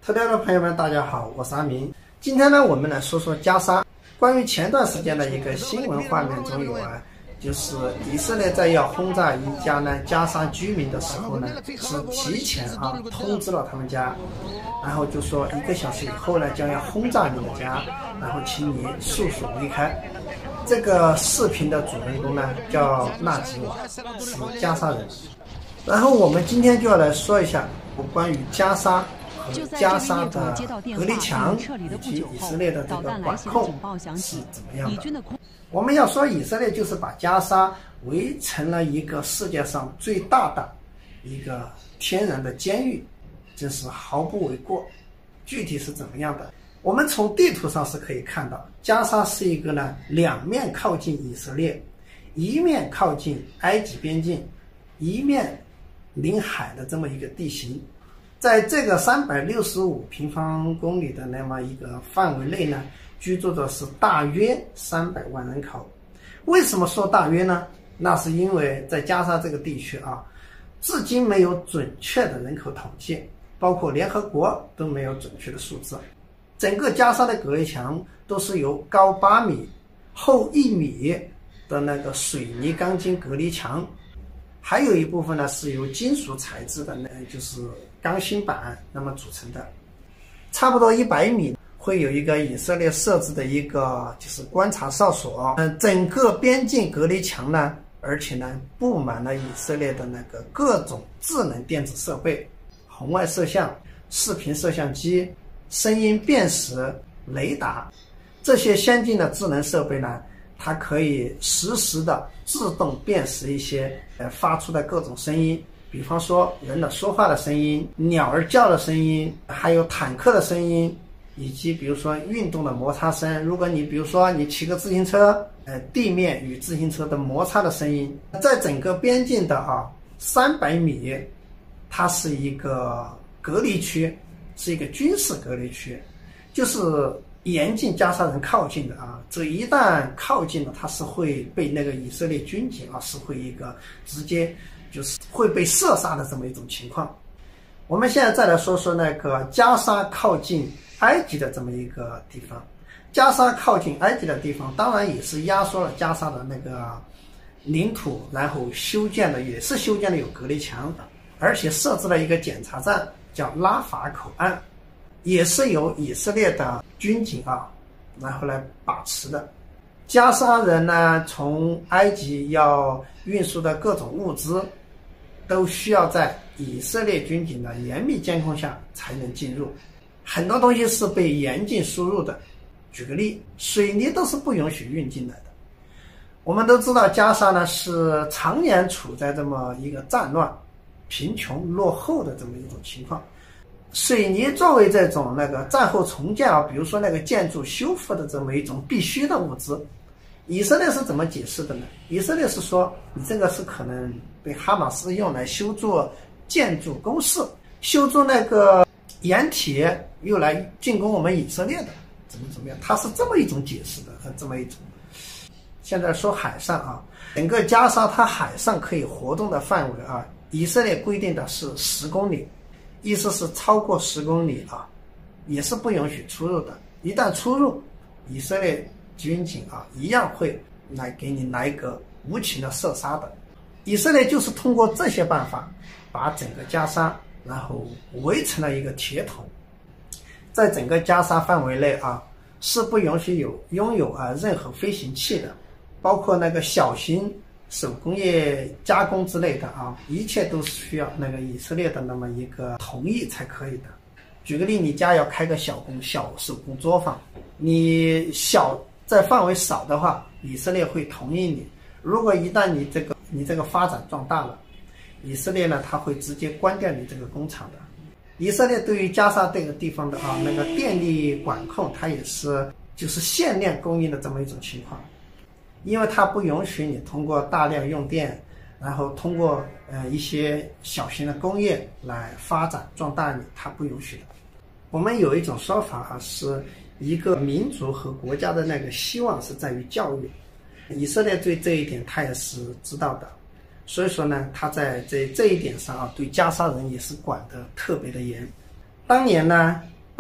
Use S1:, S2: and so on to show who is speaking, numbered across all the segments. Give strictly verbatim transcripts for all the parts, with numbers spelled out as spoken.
S1: 头条的朋友们，大家好，我是阿明。今天呢，我们来说说加沙。关于前段时间的一个新闻画面中有啊，就是以色列在要轰炸一家呢加沙居民的时候呢，是提前啊通知了他们家，然后就说一个小时以后呢将要轰炸你的家，然后请你速速离开。这个视频的主人公呢叫纳吉瓦，是加沙人。然后我们今天就要来说一下关于加沙和加沙的隔离墙以及以色列的这个管控是怎么样的。我们要说以色列就是把加沙围成了一个世界上最大的一个天然的监狱，这是毫不为过。具体是怎么样的，我们从地图上是可以看到，加沙是一个呢两面靠近以色列，一面靠近埃及边境，一面临海的这么一个地形。在这个三百六十五平方公里的那么一个范围内呢，居住的是大约三百万人口。为什么说大约呢？那是因为在加沙这个地区啊，至今没有准确的人口统计，包括联合国都没有准确的数字。整个加沙的隔离墙都是由高八米、厚一米的那个水泥钢筋隔离墙，还有一部分呢是由金属材质的，就是钢芯板那么组成的。差不多一百米会有一个以色列设置的一个就是观察哨所。嗯，整个边境隔离墙呢，而且呢布满了以色列的那个各种智能电子设备，红外摄像、视频摄像机、声音辨识、雷达，这些先进的智能设备呢，它可以实时的自动辨识一些呃发出的各种声音，比方说人的说话的声音、鸟儿叫的声音，还有坦克的声音，以及比如说运动的摩擦声。如果你比如说你骑个自行车，呃，地面与自行车的摩擦的声音。在整个边境的啊三百米，它是一个隔离区，是一个军事隔离区，就是严禁加沙人靠近的啊，这一旦靠近了，他是会被那个以色列军警啊，是会一个直接就是会被射杀的这么一种情况。我们现在再来说说那个加沙靠近埃及的这么一个地方。加沙靠近埃及的地方，当然也是压缩了加沙的那个领土，然后修建的也是修建的有隔离墙，而且设置了一个检查站，叫拉法口岸，也是由以色列的军警啊，然后来把持的。加沙人呢，从埃及要运输的各种物资，都需要在以色列军警的严密监控下才能进入，很多东西是被严禁输入的。举个例，水泥都是不允许运进来的。我们都知道加沙呢是常年处在这么一个战乱、贫穷、落后的这么一种情况。水泥作为这种那个战后重建啊，比如说那个建筑修复的这么一种必须的物资，以色列是怎么解释的呢？以色列是说，你这个是可能被哈马斯用来修筑建筑工事，修筑那个掩体，又来进攻我们以色列的，怎么怎么样？它是这么一种解释的，这么一种。现在说海上啊，整个加沙它海上可以活动的范围啊，以色列规定的是十公里。意思是超过十公里啊，也是不允许出入的。一旦出入，以色列军警啊，一样会来给你来一个无情的射杀的。以色列就是通过这些办法，把整个加沙然后围成了一个铁桶。在整个加沙范围内啊，是不允许有拥有啊任何飞行器的，包括那个小型手工业加工之类的啊，一切都是需要那个以色列的那么一个同意才可以的。举个例，你家要开个小工小手工作坊，你小在范围少的话，以色列会同意你。如果一旦你这个你这个发展壮大了，以色列呢，它会直接关掉你这个工厂的。以色列对于加沙这个地方的啊那个电力管控，它也是就是限量供应的这么一种情况。因为它不允许你通过大量用电，然后通过呃一些小型的工业来发展壮大你，它不允许的。我们有一种说法啊，是一个民族和国家的那个希望是在于教育。以色列对这一点他也是知道的，所以说呢，他在这这一点上啊，对加沙人也是管得特别的严。当年呢，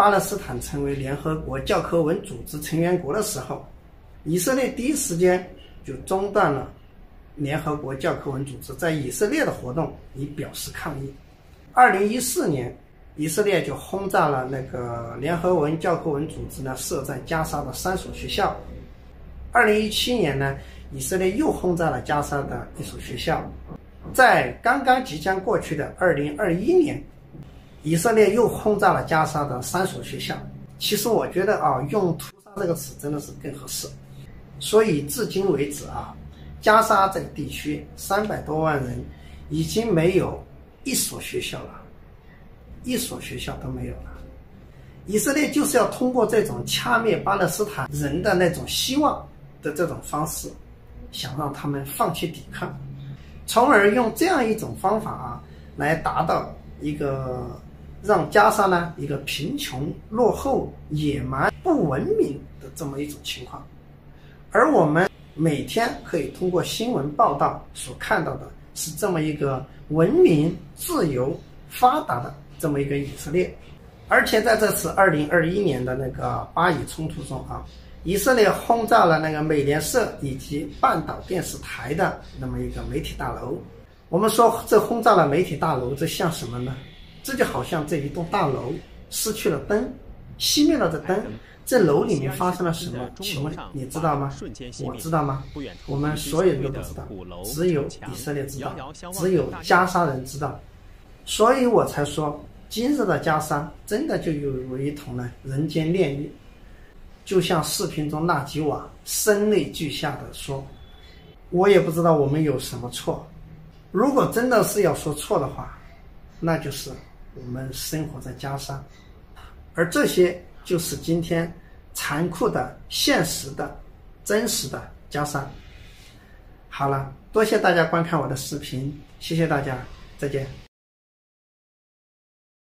S1: 巴勒斯坦成为联合国教科文组织成员国的时候，以色列第一时间就中断了联合国教科文组织在以色列的活动，以表示抗议。二零一四年，以色列就轰炸了那个联合国教科文组织呢设在加沙的三所学校。二零一七年呢，以色列又轰炸了加沙的一所学校。在刚刚即将过去的二零二一年，以色列又轰炸了加沙的三所学校。其实我觉得啊，用屠杀这个词真的是更合适。所以至今为止啊，加沙这个地区三百多万人已经没有一所学校了，一所学校都没有了。以色列就是要通过这种掐灭巴勒斯坦人的那种希望的这种方式，想让他们放弃抵抗，从而用这样一种方法啊，来达到一个让加沙呢一个贫穷、落后、野蛮、不文明的这么一种情况。而我们每天可以通过新闻报道所看到的是这么一个文明、自由、发达的这么一个以色列。而且在这次二零二一年的那个巴以冲突中啊，以色列轰炸了那个美联社以及半岛电视台的那么一个媒体大楼。我们说这轰炸了媒体大楼，这像什么呢？这就好像这一栋大楼失去了灯，熄灭了这灯，这楼里面发生了什么？请问你知道吗？我知道吗？我们所有人都不知道，只有以色列知道，只有加沙人知道。所以我才说，今日的加沙真的就有一同呢人间炼狱。就像视频中纳吉瓦声泪俱下的说，我也不知道我们有什么错，如果真的是要说错的话，那就是我们生活在加沙，而这些就是今天残酷的、现实的、真实的加沙。好了，多谢大家观看我的视频，谢谢大家，再见。